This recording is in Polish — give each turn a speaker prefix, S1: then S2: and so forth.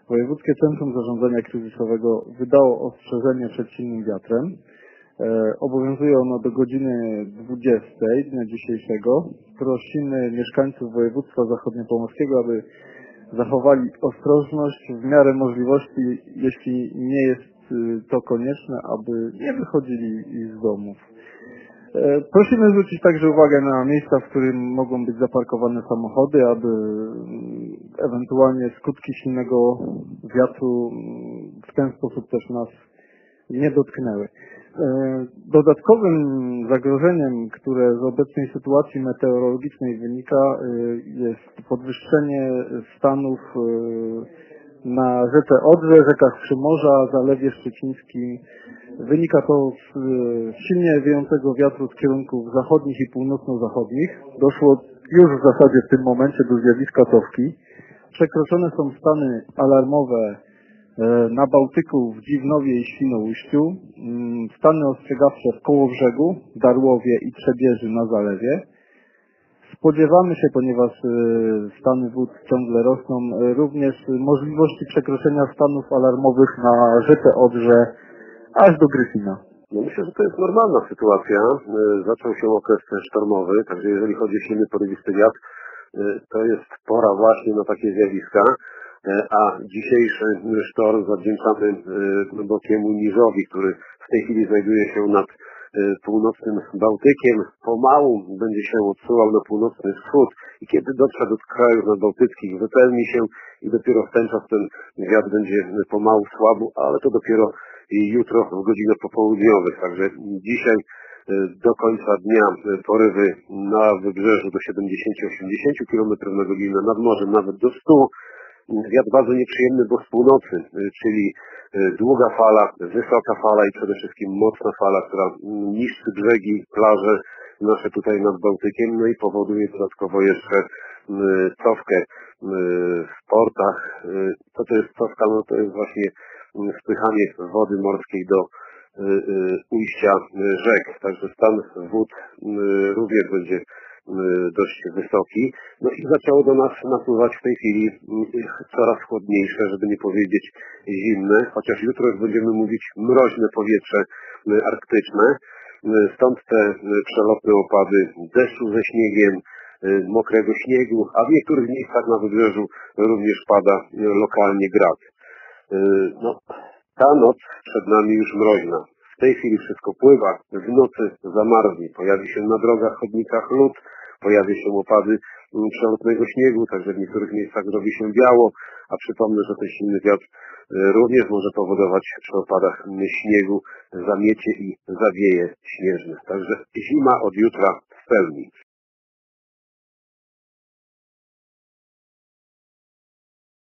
S1: Wojewódzkie Centrum Zarządzania Kryzysowego wydało ostrzeżenie przed silnym wiatrem. Obowiązuje ono do godziny 20 dnia dzisiejszego. Prosimy mieszkańców województwa zachodniopomorskiego, aby zachowali ostrożność w miarę możliwości, jeśli nie jest to konieczne, aby nie wychodzili z domów. Prosimy zwrócić także uwagę na miejsca, w którym mogą być zaparkowane samochody, aby ewentualnie skutki silnego wiatru w ten sposób też nas nie dotknęły. Dodatkowym zagrożeniem, które z obecnej sytuacji meteorologicznej wynika, jest podwyższenie stanów na rzece Odrze, rzekach Przymorza, Zalewie Szczecińskim. Wynika to z silnie wiejącego wiatru z kierunków zachodnich i północno-zachodnich. Doszło już w zasadzie w tym momencie do zjawiska cofki. Przekroczone są stany alarmowe na Bałtyku w Dziwnowie i Świnoujściu, stany ostrzegawcze w Kołobrzegu, Darłowie i Trzebieży na zalewie. Spodziewamy się, ponieważ stany wód ciągle rosną, również możliwości przekroczenia stanów alarmowych na rzece Odrze aż do Gryfina.
S2: No myślę, że to jest normalna sytuacja. Zaczął się okres sztormowy, także jeżeli chodzi o silny porywisty wiatr, to jest pora właśnie na takie zjawiska. A dzisiejszy sztorm zawdzięczamy głębokiemu niżowi, który w tej chwili znajduje się nad północnym Bałtykiem. Pomału będzie się odsuwał na północny wschód i kiedy dotrze do krajów nadbałtyckich, wypełni się i dopiero w ten czas ten wiatr będzie pomału słabł, ale to dopiero jutro w godzinach popołudniowych. Także dzisiaj do końca dnia porywy na wybrzeżu do 70-80 km na godzinę, nad morzem nawet do 100. Wiatr bardzo nieprzyjemny, bo z północy, czyli długa fala, wysoka fala i przede wszystkim mocna fala, która niszczy brzegi, plaże nasze tutaj nad Bałtykiem, no i powoduje dodatkowo jeszcze cofkę w portach. Co to jest cofka? No to jest właśnie spychanie wody morskiej do ujścia rzek. Także stan wód również będzie dość wysoki. No i zaczęło do nas napływać w tej chwili coraz chłodniejsze, żeby nie powiedzieć zimne, chociaż jutro już będziemy mówić mroźne powietrze arktyczne. Stąd te przelotne opady deszczu ze śniegiem, mokrego śniegu, a w niektórych miejscach na wybrzeżu również pada lokalnie grad. No, ta noc przed nami już mroźna. W tej chwili wszystko pływa, w nocy zamarznie, pojawi się na drogach, chodnikach lód, pojawi się opady przelotnego śniegu, także w niektórych miejscach zrobi się biało, a przypomnę, że ten silny wiatr również może powodować przy opadach śniegu zamiecie i zawieje śnieżne. Także zima od jutra w pełni.